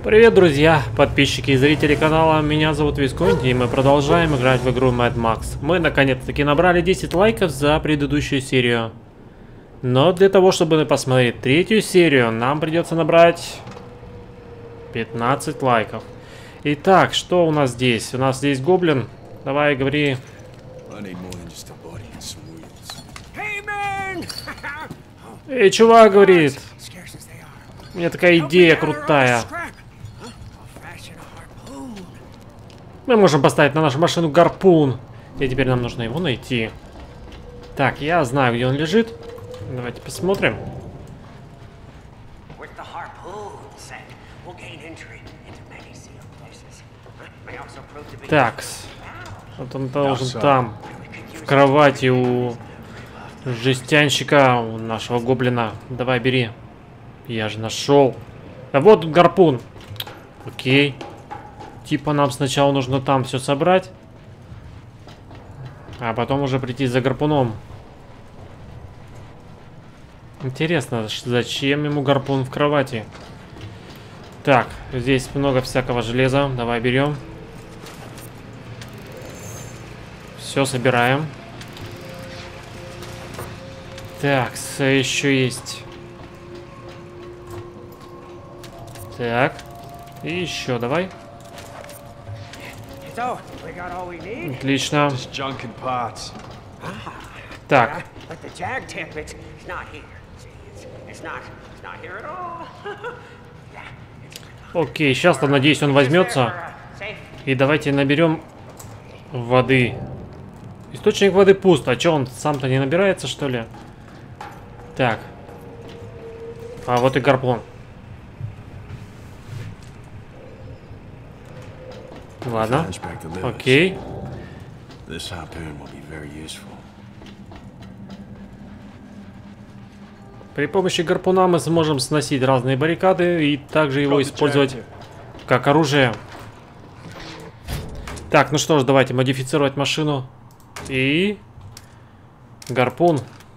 Привет, друзья, подписчики и зрители канала, меня зовут Висконти, и мы продолжаем играть в игру Mad Max. Мы наконец-таки набрали 10 лайков за предыдущую серию. Но для того, чтобы посмотреть третью серию, нам придется набрать 15 лайков. Итак, что у нас здесь? У нас здесь гоблин. Давай, говори. Эй, чувак, говорит. У меня такая идея крутая. Мы можем поставить на нашу машину гарпун. И теперь нам нужно его найти. Так, я знаю, где он лежит. Давайте посмотрим. Так, вот он должен там, в кровати у жестянщика, у нашего гоблина. Давай, бери. Я же нашел. А вот тут гарпун. Окей. Типа нам сначала нужно там все собрать, а потом уже прийти за гарпуном. Интересно, зачем ему гарпун в кровати? Так, здесь много всякого железа. Давай берем. Все собираем. Так, еще есть. Так. И еще давай. Отлично. Так. Окей, сейчас-то, надеюсь, он возьмется. И давайте наберем воды. Источник воды пуст. А что, он сам-то не набирается, что ли? Так. А вот и гарпун. Ладно. Окей. При помощи гарпуна мы сможем сносить разные баррикады и также его использовать как оружие. Так, ну что ж, давайте модифицировать машину. И... гарпун.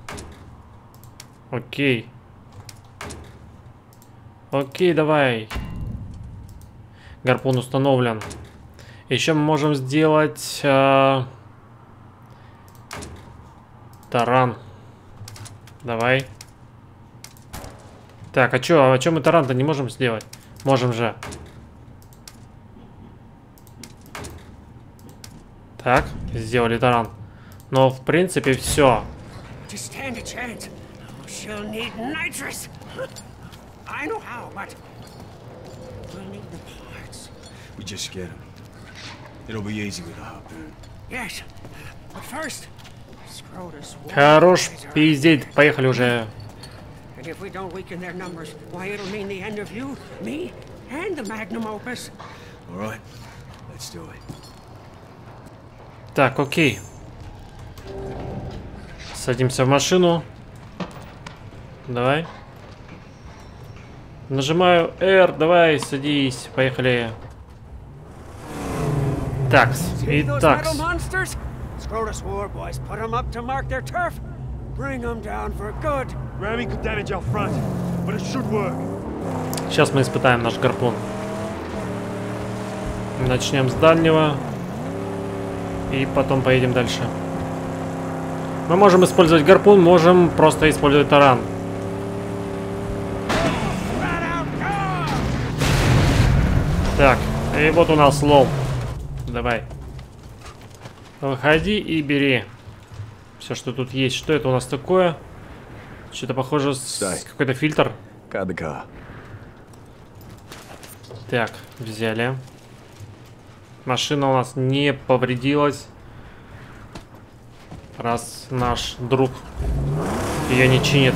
Окей. Окей, давай. Гарпун установлен. Еще мы можем сделать таран. Давай. Так, а чё мы таран-то не можем сделать? Можем же. Так, сделали таран. Но в принципе все. Хорош пиздеть, поехали уже. Так, окей. Садимся в машину. Давай. Нажимаю R, давай, садись, поехали. Так, итак. Сейчас мы испытаем наш гарпун. Начнем с дальнего. И потом поедем дальше. Мы можем использовать гарпун, можем просто использовать таран. Так, и вот у нас лом. Давай. Выходи и бери. Все, что тут есть. Что это у нас такое? Что-то похоже с какой-то фильтр. Так, взяли. Машина у нас не повредилась. Раз наш друг ее не чинит.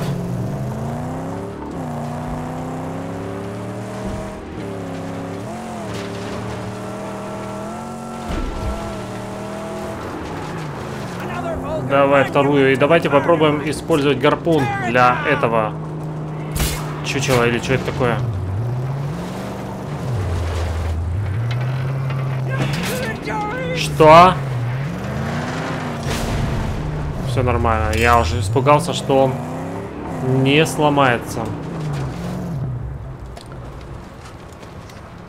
Давай вторую. И давайте попробуем использовать гарпун для этого чучела. Или что это такое? Что? Все нормально. Я уже испугался, что он не сломается.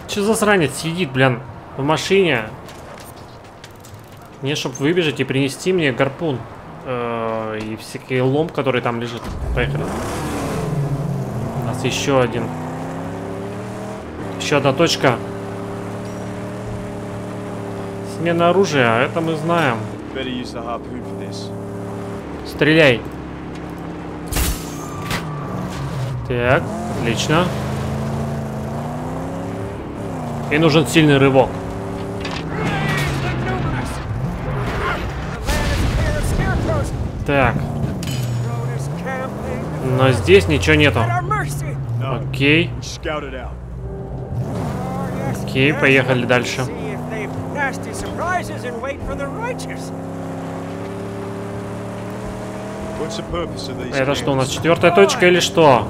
Че засранец сидит, блин, в машине? Не, чтоб выбежать и принести мне гарпун. И всякий лом, который там лежит. Поехали. У нас еще один. Еще одна точка. Смена оружия, это мы знаем. Стреляй. Так, отлично. И нужен сильный рывок. Так. Но здесь ничего нету. Окей. Окей, поехали дальше. Это что, у нас 4-я точка или что?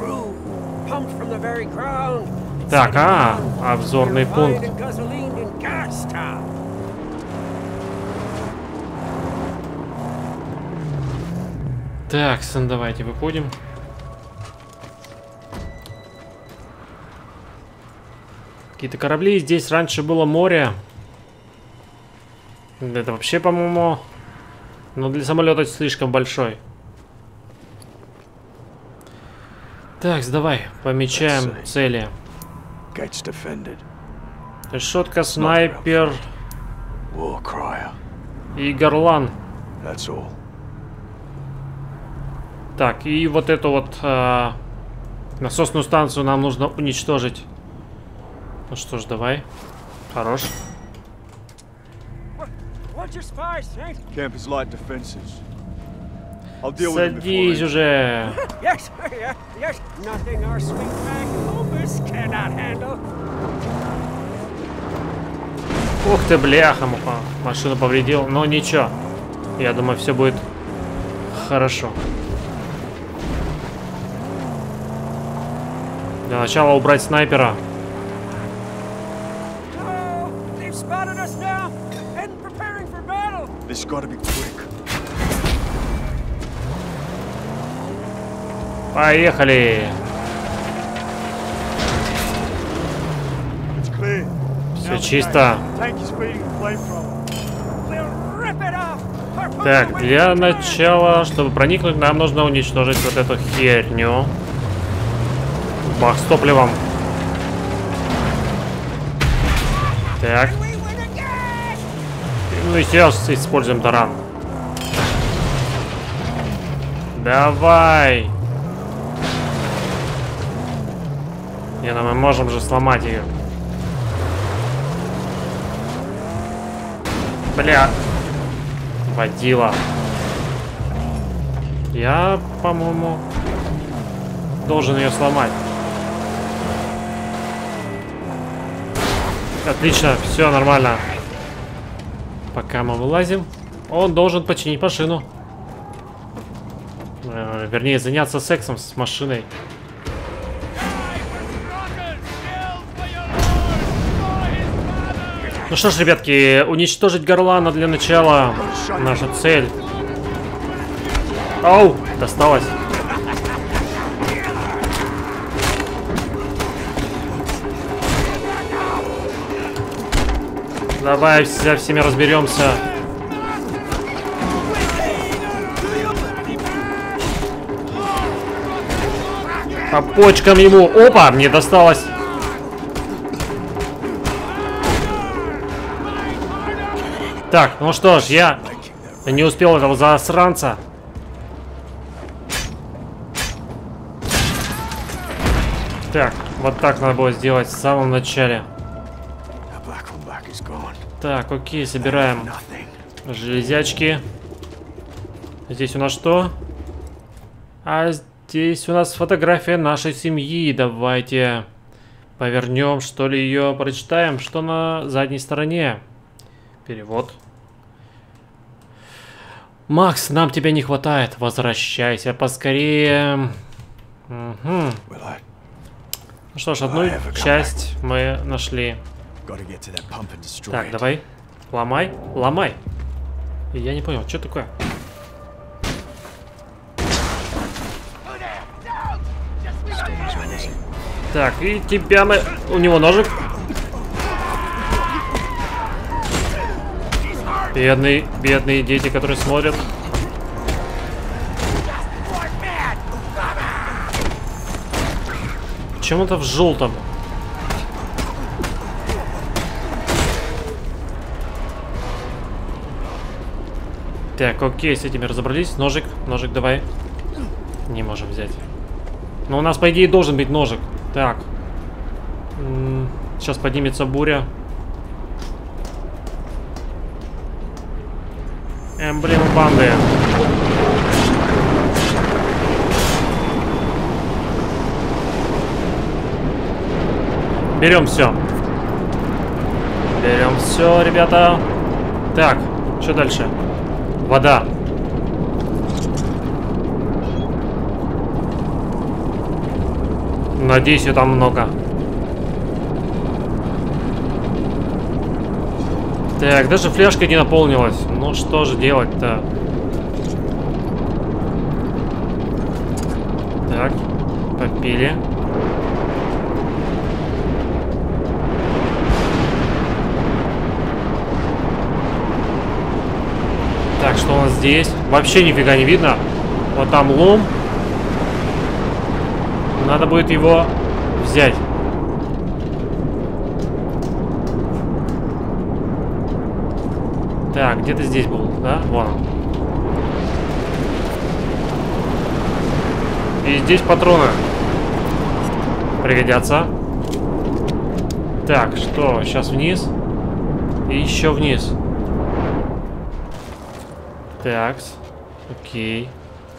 Так, обзорный пункт. Так, давайте выходим. Какие-то корабли. Здесь раньше было море. Это вообще, по-моему, но для самолета слишком большой. Так, давай, помечаем цели. Решетка, снайпер и горлан. Так, и вот эту вот насосную станцию нам нужно уничтожить. Ну что ж, давай. Хорош. Садись уже. Ух ты, бляха, машину повредил, но ничего. Я думаю, все будет хорошо. Для начала убрать снайпера. Поехали. Все чисто. Так, для начала, чтобы проникнуть, нам нужно уничтожить вот эту херню. Бах, с топливом. Так. Ну и сейчас используем таран. Давай. Не, ну мы можем же сломать ее. Бля. Водила. Я, по-моему, должен ее сломать. Отлично, все нормально. Пока мы вылазим, он должен починить машину. Вернее, заняться сексом с машиной. Ну что ж, ребятки, уничтожить горлана для начала. Наша цель. Оу, досталось. Давай со всеми разберемся. По почкам ему. Опа, мне досталось. Так, ну что ж, я не успел этого засранца. Так, вот так надо было сделать в самом начале. Так, окей, собираем железячки. Здесь у нас что? А здесь у нас фотография нашей семьи. Давайте повернем, что ли, ее прочитаем. Что на задней стороне? Перевод. Макс, нам тебя не хватает. Возвращайся поскорее. Угу. Ну что ж, одну часть мы нашли. Так, давай. Ломай. Ломай. Я не понял, что такое? Так, и тебя мы... У него ножик. Бедные дети, которые смотрят. Почему-то в желтом. Так, окей, с этими разобрались. Ножик, давай. Не можем взять. Но у нас, по идее, должен быть ножик. Так. Сейчас поднимется буря. Эмблема банды. Берем все. Берем все, ребята. Так, что дальше? Вода. Надеюсь, ее там много. Так, даже фляжка не наполнилась. Ну что же делать-то? Так, попили. Так, что у нас здесь? Вообще нифига не видно. Вот там лом. Надо будет его взять. Так, где-то здесь был, да? Вон он. И здесь патроны пригодятся. Так, что? Сейчас вниз. И еще вниз. Так, окей.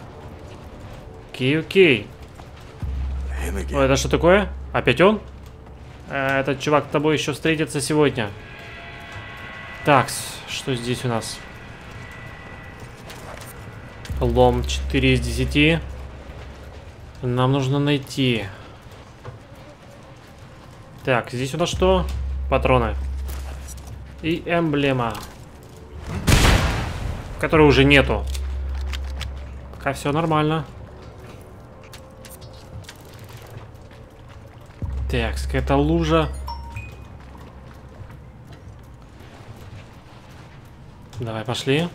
Окей. Ой, это что такое? Опять он? Этот чувак с тобой еще встретится сегодня. Так, что здесь у нас? Лом 4 из 10. Нам нужно найти. Так, здесь у нас что? Патроны. И эмблема. Которой уже нету. Пока все нормально. Так, какая-то лужа. Давай, пошли.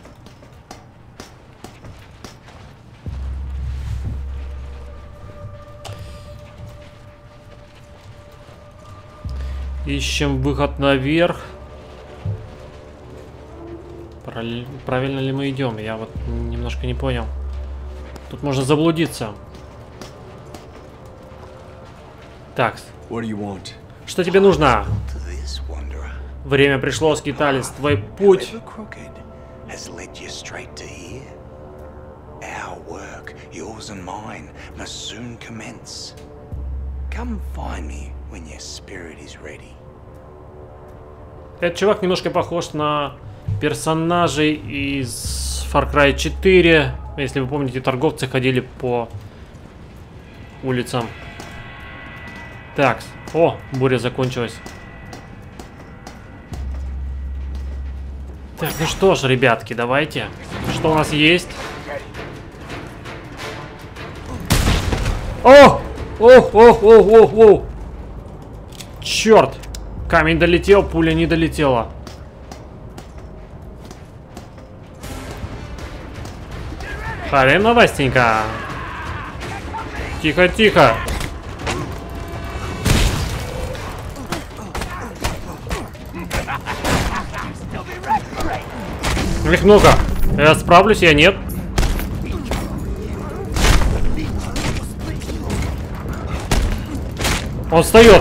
Ищем выход наверх. Правильно ли мы идем? Я вот немножко не понял. Тут можно заблудиться. Так. Что тебе нужно? Время пришло, скиталец. Твой путь. Этот чувак немножко похож на персонажей из Far Cry 4. Если вы помните, торговцы ходили по улицам. Так, о, буря закончилась. Так, ну что ж, ребятки, давайте. Что у нас есть? О! О! Черт! Камень долетел, пуля не долетела. Харена, Вастенька. Тихо, тихо. Их много. Я справлюсь, я нет. Он встает.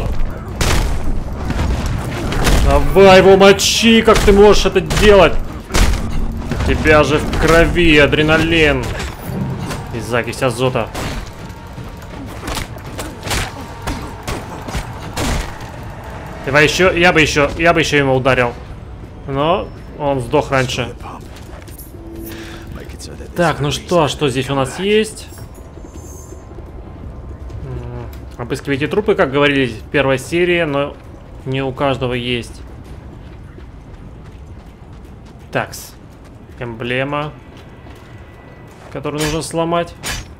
Давай его мочи, как ты можешь это делать? У тебя же в крови адреналин и закись азота. Давай еще, я бы еще его ударил. Но он сдох раньше. Так, ну что здесь у нас есть? Обыскивайте трупы, как говорили в первой серии, но не у каждого есть. Такс. Эмблема, которую нужно сломать.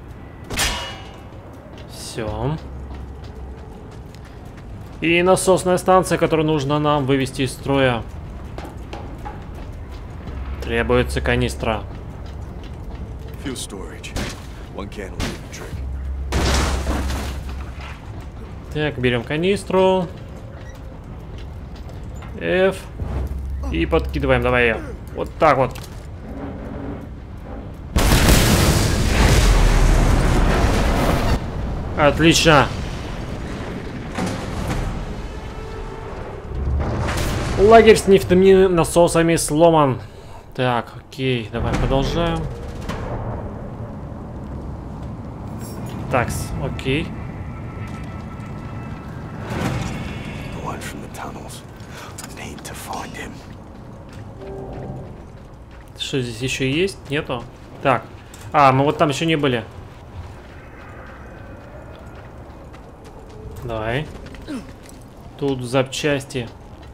Все. И насосная станция, которую нужно нам вывести из строя. Требуется канистра. Fuel storage. One can will do the trick. Так, берем канистру. F. И подкидываем. Давай ее. Вот так вот. Отлично. Лагерь с нефтяными насосами сломан. Так, окей, давай продолжаем. Такс, окей. Что здесь еще есть? Нету? Так. А, мы вот там еще не были. Давай. Тут запчасти.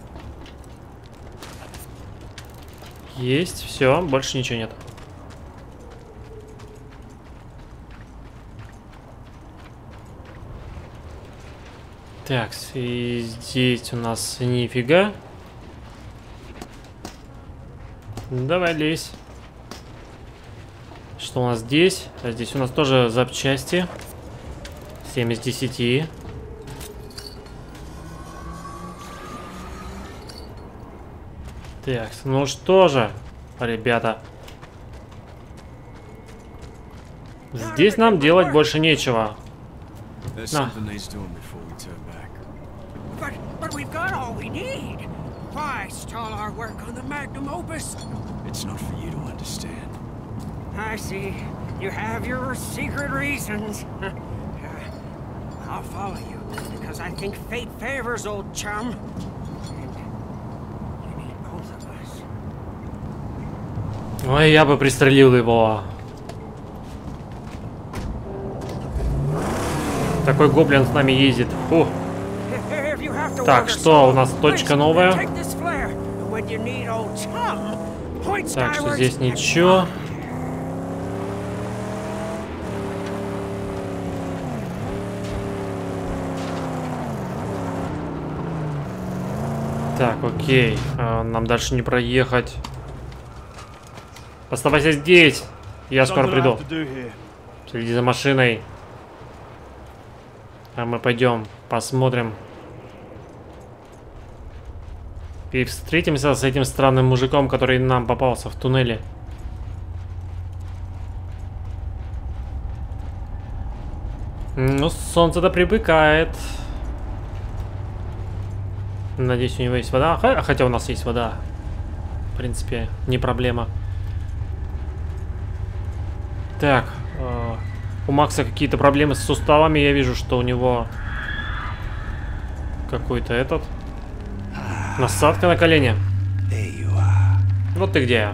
Есть, все, больше ничего нет. Так, и здесь у нас нифига. Давай лезь. Что у нас здесь? А здесь у нас тоже запчасти. 7 из 10. Так, ну что же, ребята. Здесь нам делать больше нечего. На. But we've got all we need. Why stall our work on the magnum opus? It's not for you to understand. I see. You have your secret reasons. I'll follow you, because I think fate favors old chum. And you need both of us. Ой, я бы пристрелил его. Такой гоблин с нами ездит. Фу. Так, что у нас точка новая? Так, что здесь ничего. Так, окей. Нам дальше не проехать. Оставайся здесь. Я скоро приду. Следи за машиной. А мы пойдем, посмотрим. И встретимся с этим странным мужиком, который нам попался в туннеле. Ну, солнце-то привыкает. Надеюсь, у него есть вода. Хотя у нас есть вода. В принципе, не проблема. Так. У Макса какие-то проблемы с суставами. Я вижу, что у него какой-то этот... Насадка на колени. Вот ты где.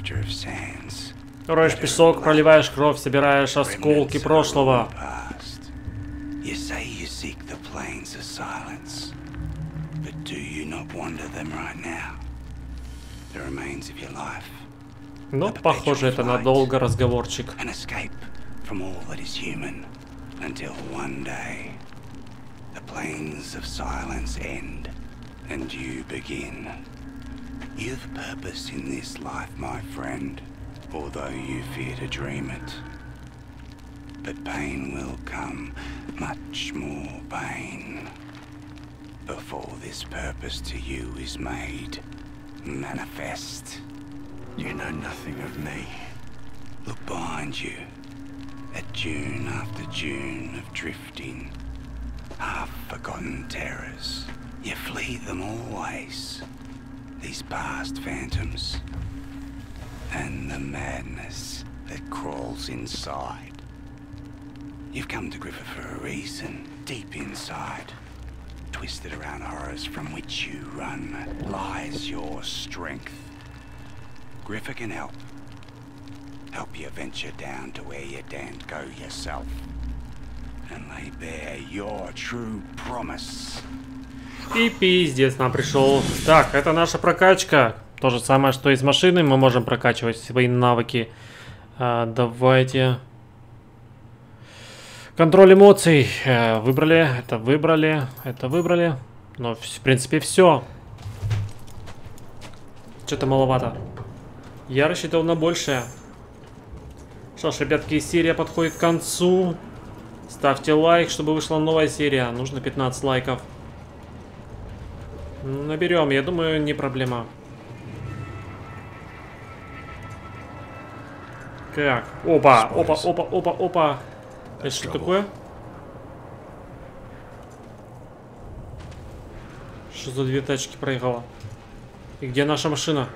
Роешь песок, проливаешь кровь, собираешь осколки прошлого. Но, похоже, это надолго разговорчик. And you begin. You've purpose in this life, my friend, although you fear to dream it. But pain will come, much more pain, before this purpose to you is made manifest. You know nothing of me. Look behind you, at dune after dune of drifting, half-forgotten terrors. You flee them always, these past phantoms, and the madness that crawls inside. You've come to Griffa for a reason, deep inside. Twisted around horrors from which you run lies your strength. Griffa can help. Help you venture down to where you daren't go yourself. And lay bare your true promise. И пиздец нам пришел. Так, это наша прокачка. То же самое, что и с машиной. Мы можем прокачивать свои навыки. Давайте. Контроль эмоций. Выбрали. Это выбрали. Это выбрали. Но, в принципе, все. Что-то маловато. Я рассчитывал на большее. Что ж, ребятки, серия подходит к концу. Ставьте лайк, чтобы вышла новая серия. Нужно 15 лайков. Наберем, я думаю, не проблема. Так, опа, опа, опа, опа, опа. Это что такое? Что за две тачки проехала? И где наша машина?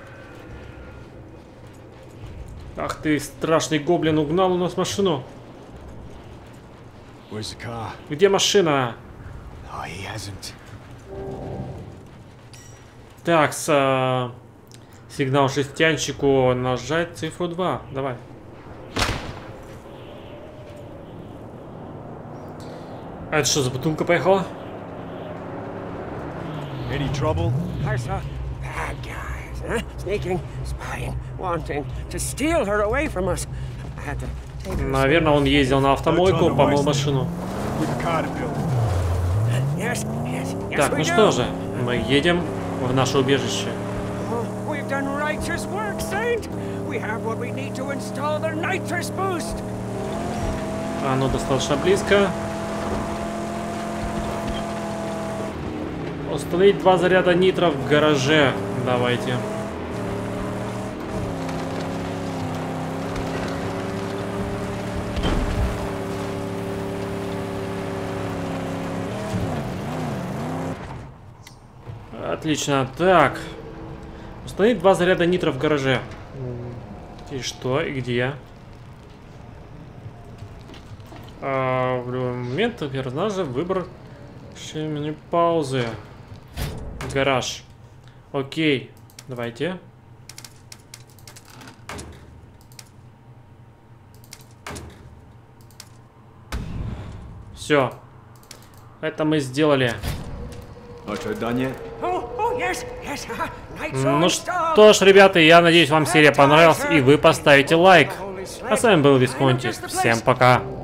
Ах ты, страшный гоблин, угнал у нас машину. Where's the car? Где машина? Oh, he hasn't. Так, сигнал жестянщику, нажать цифру 2. Давай. А это что за бутылка поехала? Any trouble? I saw bad guys, huh? Sneaking, spying, wanting to steal her away from us. I had to take her. Наверное, он ездил на автомойку, помыл машину. With car to build. Yes, yes, yes, Так, we ну do. что же, мы едем в наше убежище. Oh, we've done righteous work, Saint. We have what we need to install the nitrous boost. Оно достаточно близко. Установить 2 заряда нитро в гараже. Давайте. Отлично. Так. Установить 2 заряда нитро в гараже. И что? И где? В любой момент персонажа выбор меню паузы. Гараж. Окей. Давайте. Все. Это мы сделали. Oh, yes, yes. Ну что ж, ребята, я надеюсь, вам серия понравилась и вы поставите лайк. А с вами был Висконти. Всем пока.